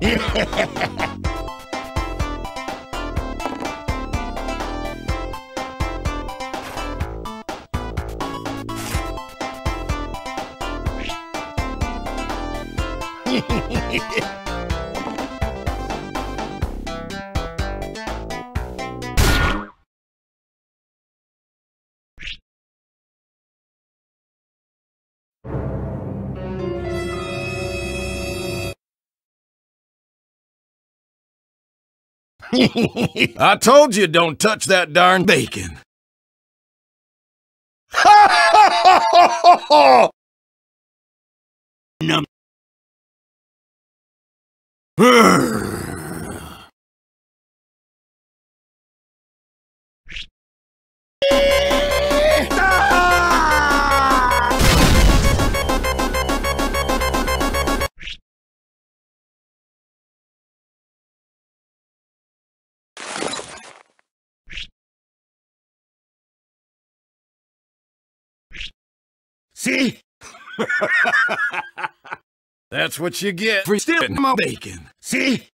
I told you don't touch that darn bacon. Num. See? That's what you get for stealing my bacon. See?